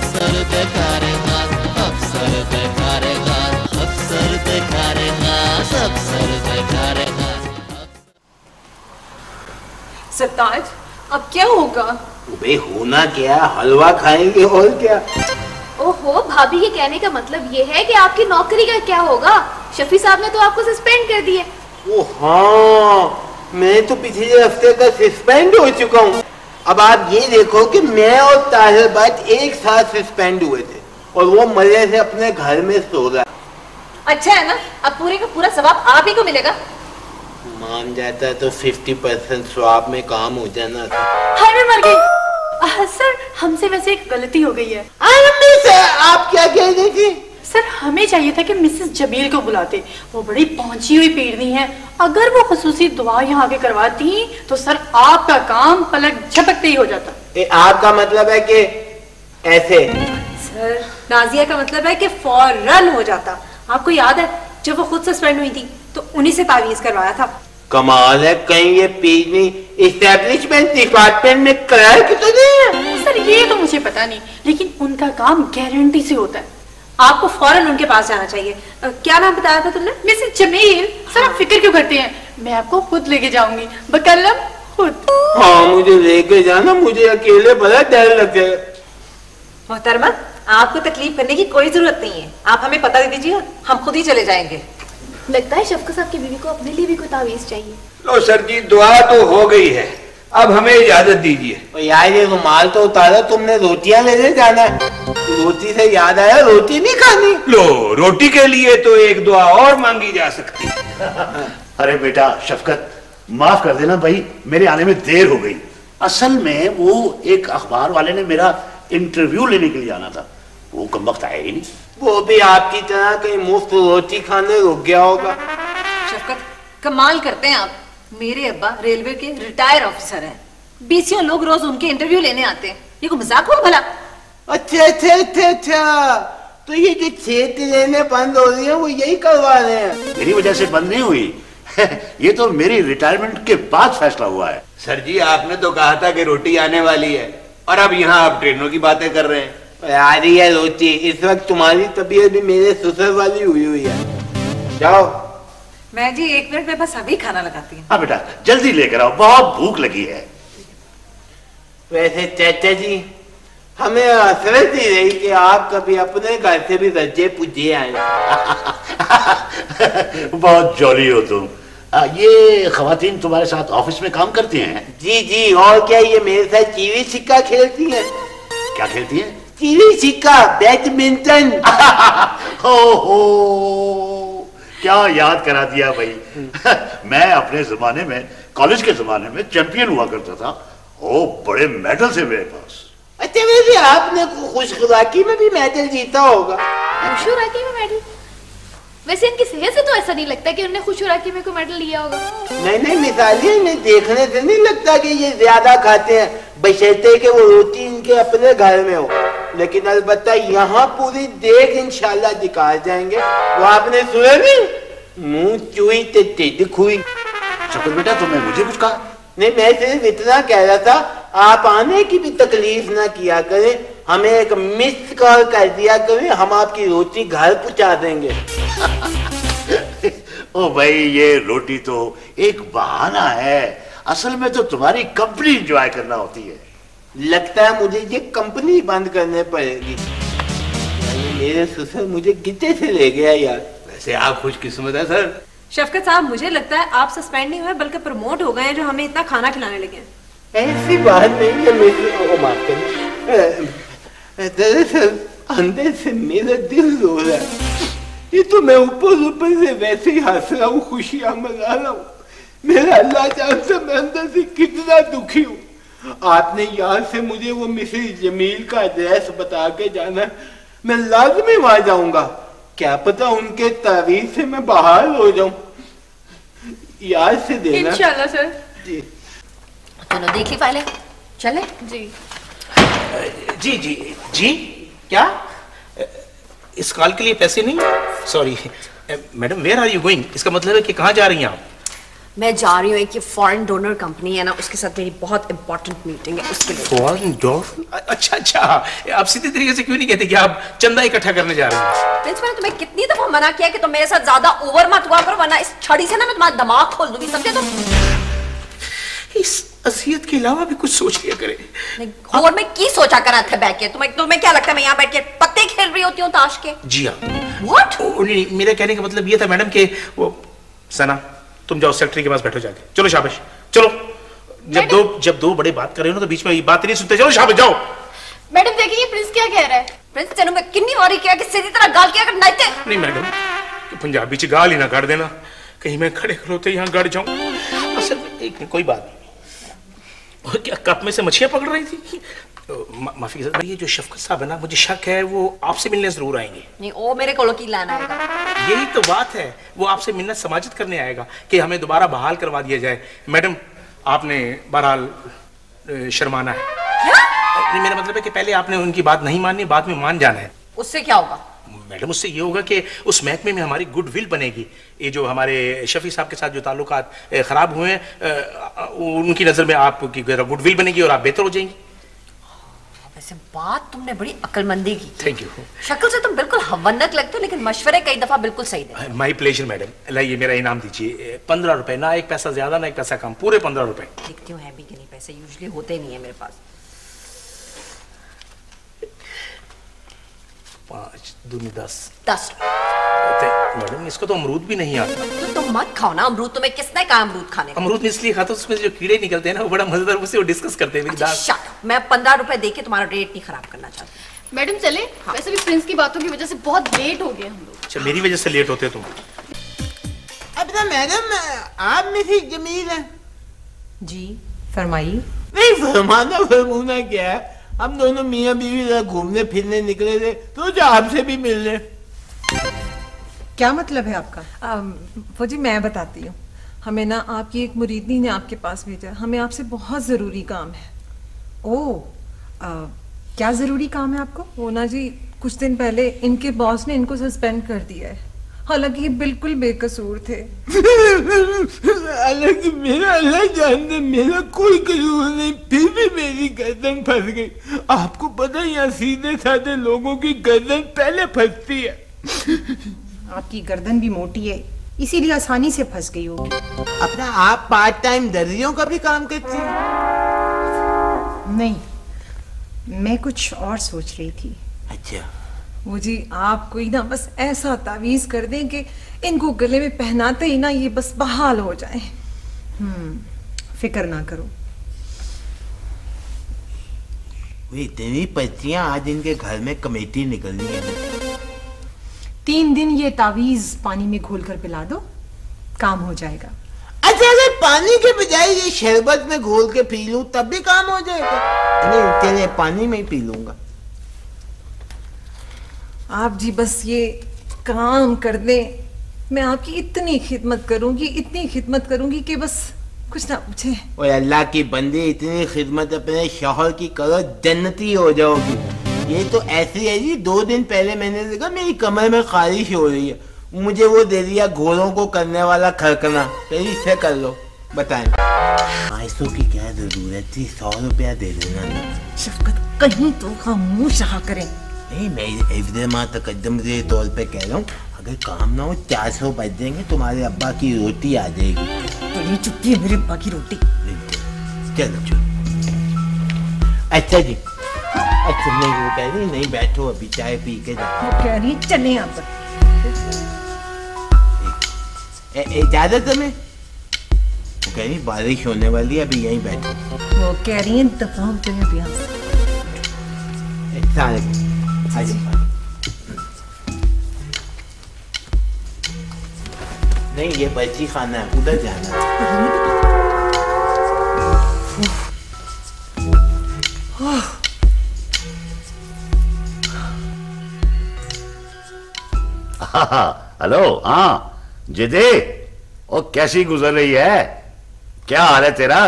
अफसर बेकार खास, अफसर बेकार खास, अफसर बेकार खास, अफसर बेकार खास। सरताज, अब क्या होगा? भाई होना क्या, हलवा खाएंगे और क्या। ओहो भाभी, ये कहने का मतलब ये है कि आपकी नौकरी का क्या होगा? शफी साहब ने तो आपको सस्पेंड कर दिया। ओ हाँ, मैं तो पिछले हफ्ते का सस्पेंड हो चुका हूँ। अब आप ये देखो कि मैं और ताहिर भाई एक साथ सस्पेंड हुए थे और वो मजे से अपने घर में सो रहा है। अच्छा है ना, अब पूरे का पूरा सवाब आप ही को मिलेगा। मान जाता तो 50% स्वाब में काम हो जाना था। हाय मैं मर गई। सर हमसे वैसे एक गलती हो गई है। आप क्या कह रही थी? सर हमें चाहिए था कि मिसेस जमील को बुलाते, वो बड़ी पहुंची हुई पीरनी है। अगर वो खुसूसी दुआ यहाँ आके करवाती तो सर आपका काम पलक झपकते ही हो जाता। आपका मतलब है कि ऐसे? सर नाजिया का मतलब है कि फौरन हो जाता। आपको याद है जब वो खुद सस्पेंड हुई थी तो उन्हीं से तावीज करवाया था। कमाल है, कहीं ये पीरनी एस्टेब्लिशमेंट डिपार्टमेंट में क्लर्क तो नहीं है? सर ये तो मुझे पता नहीं, लेकिन उनका काम गारंटी से होता है। आपको फौरन उनके पास जाना चाहिए। क्या नाम बताया था तुमने? मिसेस जमील। सर आप फिक्र क्यों करते हैं, मैं आपको खुद लेके जाऊंगी, बकलम खुद। हाँ मुझे लेके जाना, मुझे अकेले बड़ा डर लगे। मोहतरमा, आपको तकलीफ करने की कोई जरूरत नहीं है, आप हमें पता दे दीजिए, हम खुद ही चले जाएंगे। लगता है शफकत साहब की बीवी को अपने लिए भी कोई तावीज चाहिए। लो सर जी, दुआ तो हो गई है, अब हमें इजाजत दीजिए। यार ये रुमाल तो उतारा, तुमने रोटियां लेने जाना है। रोटी से याद आया, रोटी नहीं खानी? लो, रोटी के लिए तो एक दुआ और मांगी जा सकती है। अरे बेटा शफकत, माफ कर देना भाई, मेरे आने में देर हो गई। असल में वो एक अखबार वाले ने मेरा इंटरव्यू लेने के लिए आना था, वो कमबख्त आया ही नहीं। वो भी आपकी तरह कहीं मुफ्त रोटी खाने रुक गया होगा। शफकत, कमाल करते हैं आप। मेरे अब्बा रेलवे के रिटायर ऑफिसर हैं, 20 लोग रोज उनके इंटरव्यू लेने आते हैं। ये कोई मजाक हुआ भला? अच्छा अच्छा अच्छा अच्छा, तो ये जो 6 ट्रेनें बंद हो रही है वो यही करवा रहे हैं? मेरी वजह से बंद नहीं हुई ये तो मेरी रिटायरमेंट के बाद फैसला हुआ है। सर जी, आपने तो कहा था कि रोटी आने वाली है और अब यहाँ आप ट्रेनों की बातें कर रहे हैं। आ रही है रोटी, इस वक्त तुम्हारी तबीयत भी मेरे ससुर वाली हुई है। जाओ। मैं जी 1 मिनट में बस अभी खाना लगाती हूँ। हाँ बेटा जल्दी लेकर आओ, बहुत भूख लगी है। वैसे चाचा जी, हमें हसरत ही रही कि आप कभी अपने घर से भी रजे पुजे आए। बहुत जॉली हो तुम। ये खवातीन तुम्हारे साथ ऑफिस में काम करती हैं? जी जी, और क्या ये मेरे साथ चिड़ी छिक्का खेलती हैं। क्या खेलती हैं? चिड़ी छिक्का, बैडमिंटन। हो क्या याद करा दिया भाई। मैं अपने जमाने में, कॉलेज के जमाने में चैंपियन हुआ करता था। ओ बड़े मेडल थे मेरे पास। अच्छा वैसे आपने खुशखुराकी में भी मेडल जीता होगा? खुशखुराकी में मेडल? वैसे इनकी सेहत से तो ऐसा नहीं लगता कि उन्होंने खुशखुराकी में कोई मेडल लिया होगा। नहीं नहीं, मिसाली इन्हें देखने से नहीं लगता कि ये ज्यादा खाते हैं, बशर्ते कि वो रोटी इनके अपने घर में हो। लेकिन अलबत्ता यहाँ पूरी देख इंशाल्लाह दिखा जाएंगे। वो आपने सुना नहीं, मुंह चुई ते टिड्डी खुई। शकुर बेटा तुमने मुझे कुछ कहा? नहीं, मैं सिर्फ इतना कह रहा था, आप आने की भी तकलीफ ना किया करें, हमें एक मिस कॉल कर दिया करें, हम आपकी रोटी घर पहुंचा देंगे। ओ भाई ये रोटी तो एक बहाना है, असल में तो तुम्हारी कंपनी एंजॉय करना होती है। लगता है मुझे ये कंपनी बंद करने पड़ेगी। मेरे ससुर मुझे गिट्टे से ले गया यार। वैसे आप खुशकिस्मत है सर। शफकत साहब, मुझे लगता है आप सस्पेंड नहीं हुए बल्कि प्रमोट हो गए हैं, जो हमें इतना खाना खिलाने लगे हैं। ऐसी बात नहीं है, मेरे माफ करें, दरअसल अंदर से मेरा दिल रो रहा है। ये तो मैं ऊपर ऊपर से वैसे ही हंस रहा हूँ, खुशियां मना रहा हूँ। मेरा अल्लाह जानता मैं अंदर से कितना दुखी हूँ। आपने यहाँ से मुझे वो मिसेस जमील का एड्रेस बता के जाना, मैं लाजमी वहां जाऊंगा। क्या पता उनके तावीज से मैं बाहर हो जाऊं। याद से देना। इंशाल्लाह सर। जी चलो देख ली फाइलें, चले जी। जी जी जी। क्या इस कॉल के लिए पैसे नहीं? Sorry madam, where are you going? इसका मतलब है कि कहाँ जा रही हैं आप? मैं जा रही हूँ, एक ये फॉरेन डोनर कंपनी है ना, उसके साथ मेरी बहुत इंपॉर्टेंट मीटिंग है, उसके लिए। Foreign donor? अच्छा अच्छा, आप सीधे तरीके से क्यों नहीं कहते कि आप चंदा इकट्ठा करने जा रहे हैं? प्रिंस, मैंने तुम्हें कितनी दफा मना किया कि तुम मेरे साथ ज्यादा ओवर मत हुआ करो, वरना इस छड़ी से ना मैं तुम्हारा दिमाग खोल दूंगी, समझे तुम? इस असियत के अलावा भी कुछ सोच लिया करे। और मैं की सोचा करा था बैठ के? तुम्हें क्या लगता है मैं यहाँ बैठ के पत्ते खेल रही होती हूँ ताश के? जी हाँ। What? मेरे कहने का मतलब ये था मैडम कि वो सना, तुम जाओ सेक्रेटरी के पास बैठो जाके। चलो शाबाश, चलो। जब दो बड़े बात कर रहे हो ना तो बीच में ये बात नहीं सुनते। चलो शाबाश, जाओ। मैडम देखिए प्रिंस क्या कह रहा है। प्रिंस, तेनू मैं कितनी बारी किया कि सीधी तरह गाल किया कर नाइते। नहीं मैडम, पंजाबी च गाल ही ना काट देना, कहीं मैं खड़े खड़ोते यहाँ गड़ जाऊं। असल में एक कोई बात नहीं। और क्या कप में से मछलियां पकड़ रही थी? माफी के साथ, ये जो शफकत साहब है ना, मुझे शक है वो आपसे मिलने जरूर आएंगे। नहीं, वो मेरे को की लाना आएगा। यही तो बात है, वो आपसे मिलना समाजित करने आएगा कि हमें दोबारा बहाल करवा दिया जाए। मैडम, आपने बहरहाल शर्माना है। क्या? मेरा मतलब है कि पहले आपने उनकी बात नहीं माननी, बाद में मान जाना है। उससे क्या होगा? मैडम, उससे ये होगा कि उस महकमे में हमारी गुडविल बनेगी। ये जो हमारे शफी साहब के साथ जो ताल्लुकात खराब हुए हैं, उनकी नजर में आपकी गुडविल बनेगी और आप बेहतर हो जाएंगी। वैसे बात तुमने बड़ी अक्लमंदी की। Thank you. शक्ल से तुम बिल्कुल हवन्नक लगते हो, लेकिन मशवरे कई दफा बिल्कुल सही थे। My pleasure madam. लाइए मेरा इनाम दीजिए, 15 रुपए, ना एक पैसा ज्यादा ना एक पैसा कम, पूरे 15 रुपए। देखती हूँ है भी कि नहीं, पैसे यूजुअली होते नहीं है मेरे पास। 5 दूनी 10। 10 मैडम, इसको तो अमरूद भी नहीं आता। तो तुम मत खाओ ना अमरूद। तुम्हें किसने कहा अमरूद खाने का? अमरूद इसलिए खाता हूं, उसमें जो कीड़े निकलते हैं ना, वो बड़ा मजेदार, उससे वो डिस्कस करते हैं मेरी दाल। मैं 15 रुपए देके तुम्हारा रेट नहीं खराब करना चाहती। मैडम चले? हाँ। वैसे भी प्रिंस की बातों की वजह से बहुत लेट हो गए हम लोग। अच्छा, मेरी वजह से लेट होते तुम? अब ना मैडम, आप में से जमील है? जी फरमाइए। नहीं, फरमाना क्या है, हम दोनों मियाँ बीवी घूमने फिरने निकले थे तो जो आपसे भी मिलने। क्या मतलब है आपका? वो जी मैं बताती हूँ। हमें ना आपकी एक मुरीदनी ने आपके पास भेजा, हमें आपसे बहुत ज़रूरी काम है। ओह, क्या ज़रूरी काम है आपको? वो ना जी कुछ दिन पहले इनके बॉस ने इनको सस्पेंड कर दिया है, हालांकि ये बिल्कुल बेकसूर थे। हालांकि मेरा अल्लाह जानते मेरा कोई कसूर नहीं, फिर भी मेरी गर्दन फंस गई। आपको पता है यहाँ सीधे साधे लोगों की गर्दन पहले फंसती है। आपकी गर्दन भी मोटी है, इसीलिए आसानी से फंस गई होगी। अपना आप पार्ट टाइम दर्जियों का भी काम करती हैं? नहीं, मैं कुछ और सोच रही थी। अच्छा। वो जी आप कोई ना बस ऐसा तावीज कर दें कि इनको गले में पहनाते ही ना ये बस बहाल हो जाए। फिक्र ना करो। इतनी पर्चियां आज इनके घर में कमेटी निकलनी है। 3 दिन ये तावीज पानी में घोल कर पिला दो, काम हो जाएगा। अच्छा, अगर पानी के बजाय ये शरबत में घोल के पी लूं तब भी काम हो जाएगा? नहीं, चले पानी में ही पी लूंगा। आप जी बस ये काम कर दें, मैं आपकी इतनी खिदमत करूंगी कि बस कुछ ना पूछे। ओए अल्लाह की बंदी, इतनी खिदमत अपने शौहर की करो, जन्नती हो जाओगी। ये तो ऐसी है जी, 2 दिन पहले मैंने देखा मेरी कमर में खारिश हो रही है, मुझे वो दे दिया घोड़ों को करने वाला खरकना, पहले इससे कर लो। बताएं, पैसों की क्या जरूरत थी? 100 रुपया दे देना। शफकत कहीं तो खामोश रहा करें। नहीं, मैं इफ्तेमा तकद्दम के तौर पे कह रहा हूँ, अगर काम ना हो 400 बच देंगे, तुम्हारे अब्बा की रोटी आ जाएगी। बड़ी चुप्पी है मेरे अब्बा की रोटी। चलो। अच्छा जी, अच्छा नहीं, वो कह रही नहीं बैठो, अभी चाय पी के जाओ। वो कह रही चले आप। इजाजत हमें? वो कह रही बारिश होने वाली है, अभी यहीं बैठो। वो कह रही है दफा हो जाए अभी यहाँ से। नहीं, ये बच्ची खाना है, उधर जाना हेलो। हाँ जिदे, ओ कैसी गुजर रही है? क्या हाल है तेरा?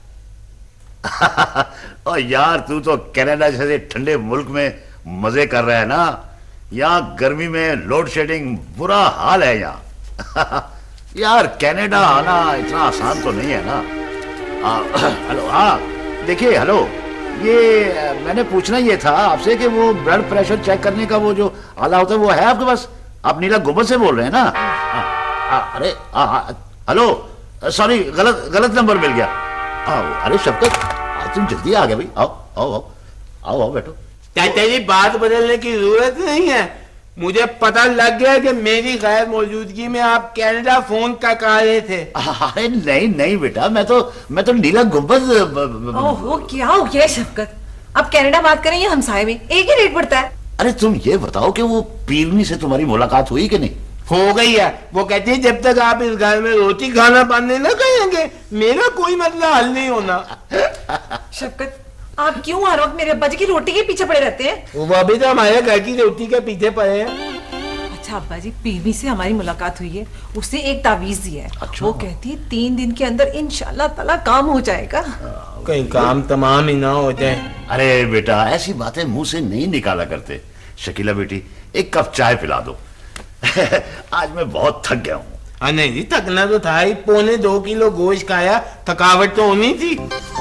ओ यार, तू तो कनाडा जैसे ठंडे मुल्क में मजे कर रहा है ना। यहाँ गर्मी में लोड शेडिंग बुरा हाल है यहाँ। यार कनाडा आना इतना आसान तो नहीं है ना। हेलो, हाँ देखिए, हेलो, ये मैंने पूछना ये था आपसे कि वो ब्लड प्रेशर चेक करने का वो जो आला होता है वो है आपके पास? आप नीला गुंबद से बोल रहे हैं ना? अरे हेलो, सॉरी, गलत नंबर मिल गया। अरे शफकत, तुम जल्दी आ गए भाई, आओ आओ आओ आओ आओ बैठो। चाचा जी, बात बदलने की जरूरत नहीं है। मुझे पता लग गया कि मेरी गैर मौजूदगी में आप कनाडा फोन का कर रहे थे। अरे नहीं नहीं बेटा, मैं तो नीला गुंबद। ओहो, क्या हो गया शफकत? अब कनाडा बात करें या हमसाए में, एक ही रेट पड़ता है। अरे तुम ये बताओ कि वो पीरनी से तुम्हारी मुलाकात हुई कि नहीं? हो गई है। वो कहती है जब तक आप इस घर में रोटी खाना पानी न करेंगे मेरा कोई मसला हल नहीं होना। शफकत, आप क्यों हर वक्त मेरे अब्बा जी की रोटी के पीछे पड़े रहते हैं? वो अभी तो हमारे घर की रोटी के पीछे पड़े हैं। अच्छा अब्बा जी, पीरनी से हमारी मुलाकात हुई है, उसने एक तावीज दिया है। अच्छा। वो कहती है 3 दिन के अंदर इंशाल्लाह ताला काम हो जाएगा। कहीं काम तमाम ही ना हो जाए। अरे बेटा, ऐसी बातें मुंह से नहीं निकाला करते। शकीला बेटी, एक कप चाय पिला दो। आज मैं बहुत थक गया हूँ। हाँ नहीं जी, थकना तो था ही। 2.25 किलो गोश्त खाया, थकावट तो होनी थी।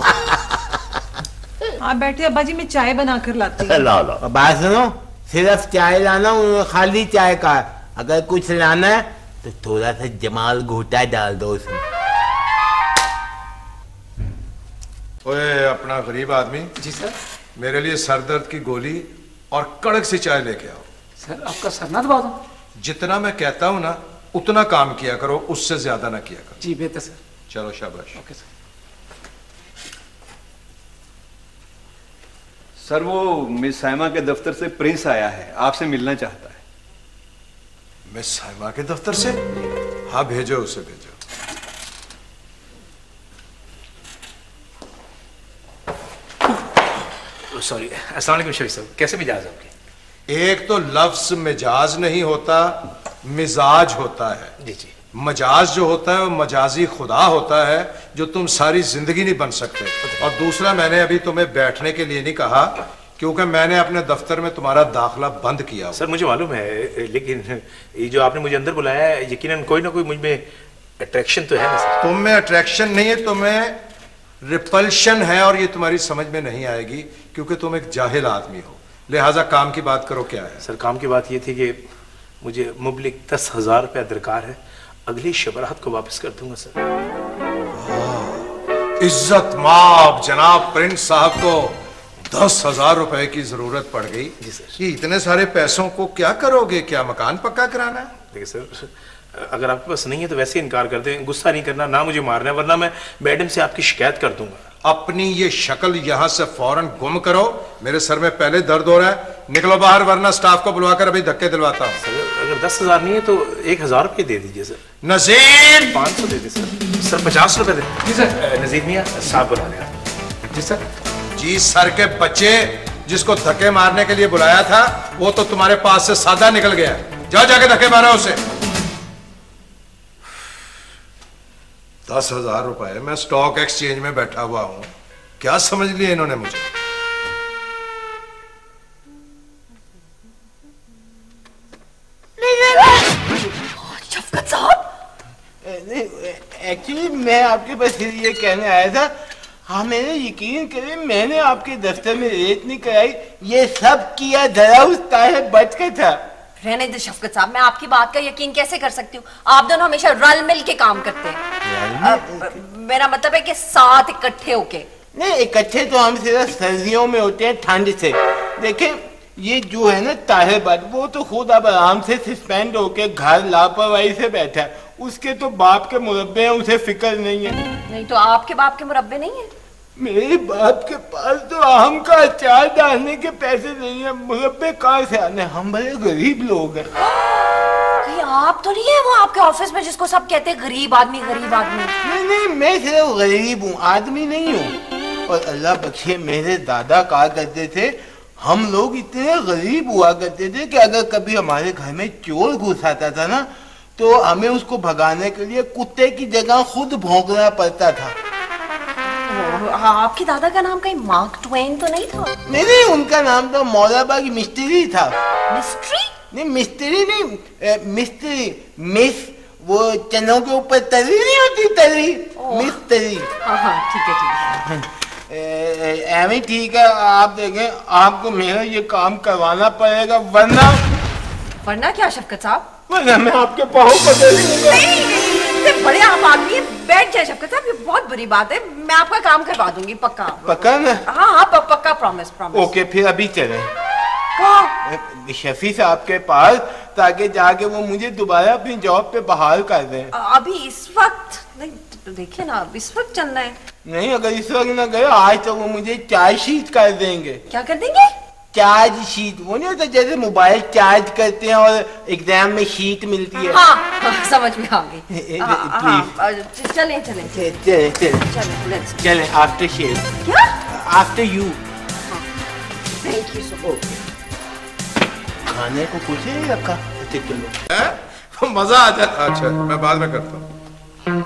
आप बैठे अब्बा जी, मैं चाय बना कर लाती हूँ। ला ला। बात सुनो, सिर्फ चाय लाना, खाली चाय का। अगर कुछ लाना है तो थोड़ा सा जमाल घोटा डाल दो उसमें। ओए अपना गरीब आदमी। जी सर। मेरे लिए सरदर्द की गोली और कड़क सी चाय लेके आओ। सर आपका सर ना दबा दूं? जितना मैं कहता हूं ना उतना काम किया करो, उससे ज्यादा ना किया करो। जी बेहतर सर। चलो शाबाश। Okay sir. सर वो मिस साइमा के दफ्तर से प्रिंस आया है, आपसे मिलना चाहता है। मिस साइमा के दफ्तर से? हाँ भेजो, उसे भेजो। सॉरी, अस्सलाम वालेकुम शरीफ साहब, कैसे मिजाज आपके? एक तो लफ्ज मिजाज नहीं होता, मिजाज होता है। जी जी। मजाज जो होता है वो मजाजी खुदा होता है जो तुम सारी जिंदगी नहीं बन सकते। और दूसरा, मैंने अभी तुम्हें बैठने के लिए नहीं कहा क्योंकि मैंने अपने दफ्तर में तुम्हारा दाखिला बंद किया। सर मुझे मालूम है, लेकिन ये जो आपने मुझे अंदर बुलाया है, यकीनन कोई ना कोई मुझ में अट्रैक्शन तो है ना सर? तुम में अट्रैक्शन नहीं है, तुम्हें रिपल्शन है, और ये तुम्हारी समझ में नहीं आएगी क्योंकि तुम एक जाहिल आदमी हो। लिहाजा काम की बात करो। क्या है? सर काम की बात ये थी कि मुझे मुबलिक 10,000 रुपया दरकार है, अगली शबरात को वापस कर दूंगा सर। इज्जत माब जनाब प्रिंस साहब को 10,000 रुपए की जरूरत पड़ गई। जी सर। कि इतने सारे पैसों को क्या करोगे? क्या मकान पक्का कराना है? देखिए सर, अगर आपके पास नहीं है तो वैसे इनकार कर दें, गुस्सा नहीं करना, ना मुझे मारना है, वरना मैं मैडम से आपकी शिकायत कर दूंगा। अपनी ये शक्ल यहां से फौरन गुम करो, मेरे सर में पहले दर्द हो रहा है। निकलो बाहर, वरना स्टाफ को बुलवाकर अभी धक्के दिलवाता हूं। सर अगर 10,000 नहीं है तो 1,000 रुपये दे दीजिए सर। नजीर 500 दे दीजिए सर। सर 50 रुपये दे। जी सर। नजीर मियाँ साहब बुला रहे हैं। जी सर। जी सर के बच्चे, जिसको धक्के मारने के लिए बुलाया था वो तो तुम्हारे पास से सादा निकल गया। जाओ जाके धक्के मारा उसे। 10,000 रुपए, मैं स्टॉक एक्सचेंज में बैठा हुआ हूं, क्या समझ लिया इन्होंने मुझे? शफकत साहब, एक्चुअली मैं आपके पास ये कहने आया था। हाँ मैंने यकीन करें, मैंने आपके दफ्तर में रेत नहीं कराई, ये सब किया धरा उस ताहे बच का था। रहने दे शफकत साहब, मैं आपकी बात का यकीन कैसे कर सकती हूँ? आप दोनों हमेशा रल मिल के काम करते हैं। मेरा मतलब है कि साथ इकट्ठे होके। नहीं, इकट्ठे तो हम सिर्फ सर्दियों में होते हैं, ठंड से। देखें ये जो है ना ताहिर बात, वो तो खुद अब आराम से सस्पेंड होके घर लापरवाही से बैठा है। उसके तो बाप के मुरब्बे हैं, उसे फिक्र नहीं है। नहीं तो आपके बाप के मुरब्बे नहीं है? मेरे बाप के पास तो आम का अचार डालने के पैसे नहीं है, मुरब्बे कहाँ से आने? हम बड़े गरीब लोग हैं। कहीं आप तो नहीं है वो आपके ऑफिस में जिसको सब कहते हैं गरीब आदमी गरीब आदमी? नहीं नहीं, मैं सिर्फ गरीब हूँ, आदमी नहीं हूँ। और अल्लाह बख्शे, मेरे दादा कहा करते थे हम लोग इतने गरीब हुआ करते थे कि अगर कभी हमारे घर में चोर घुस आता था ना तो हमें उसको भगाने के लिए कुत्ते की जगह खुद भौंकना पड़ता था। आपके दादा का नाम कहीं मार्क ट्वेन तो नहीं था? नहीं, उनका नाम तो मौलाबाग मिस्त्री था। मिस्ट्री? नहीं मिस्त्री नहीं, मिस्त्री, मिस वो चनों के ऊपर तरी नहीं होती, तरी, मिस तरी। हाँ ठीक है। एवं ठीक है, आप देखें, आपको मेरा ये काम करवाना पड़ेगा, वरना क्या शफकत साहब? वरना मैं आपके पाँव पकड़ लूंगा। इतने बड़े आप आदमी बैठ जाए शफकत साहब, ये बहुत बुरी बात है। मैं आपका काम करवा दूंगी, पक्का। पक्का ना? हाँ पक्का, प्रॉमिस। ओके, फिर अभी चले शफी साहब के पास, ताकि जाके वो मुझे दोबारा अपनी जॉब पे बहाल कर दें। अभी इस वक्त नहीं, तो देखिए ना, अब इस वक्त चलना है। नहीं, अगर इस वक्त ना गए आज तो वो मुझे चार्ज शीट कर देंगे। क्या कर देंगे? Charge sheet. वो नहीं होता जैसे मोबाइल चार्ज करते हैं और एग्जाम में शीट मिलती है। हाँ, समझ में आ गई। प्लीज चलें। After share. क्या? After you. Thank you so much. खाने को कुछ नहीं रखा? चलो मजा आ जाए। अच्छा, मैं बाद में करता हूँ।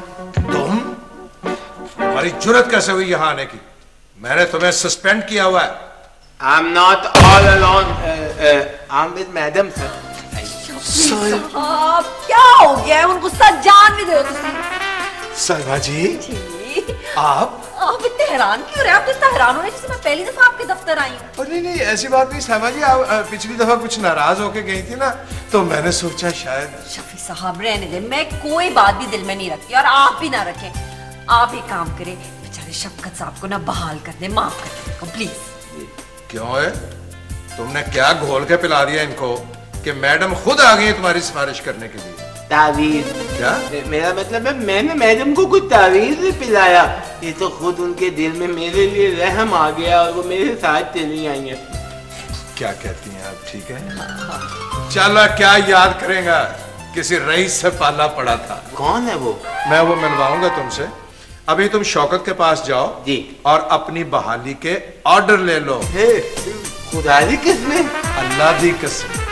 तुम्हारी जुर्रत कैसे हुई यहाँ आने की? मैंने तुम्हें सस्पेंड किया हुआ है। I'm not all alone. I'm with madam, sir. साहब, क्या हो गया है? उनको सच जान भी दो तुम। सलमा जी, आप इतने हैरान क्यों रहे? आप तो इतना हैरान हो रहे जैसे मैं पहली दफा आपके दफ्तर आई हूँ। नहीं, ऐसी बात नहीं सलमा जी। आप पिछली दफा कुछ नाराज होके गई थी ना, तो मैंने सोचा शायद। शफी साहब रहने दे, मैं कोई बात भी दिल में नहीं रखती और आप भी ना रखें। आप एक काम करें, बेचारे शफकत साहब को ना बहाल कर दे, माफ कर दे प्लीज। क्यों है? तुमने क्या घोल के पिला दिया इनको कि मैडम खुद आ गई तुम्हारी सिफारिश करने के लिए? तावीज़। क्या? मेरा मतलब है मैंने मैडम को कुछ तावीज़ नहीं पिलाया, ये तो खुद उनके दिल में मेरे लिए रहम आ गया और वो मेरे साथ चली आई हैं। क्या कहती हैं आप? ठीक है। चलो, क्या याद करेगा, किसी रईस से पाला पड़ा था। कौन है वो? मैं वो मिलवाऊंगा तुमसे। अभी तुम शौकत के पास जाओ जी, और अपनी बहाली के ऑर्डर ले लो। खुदा दी किस्में, अल्लाह दी कसम।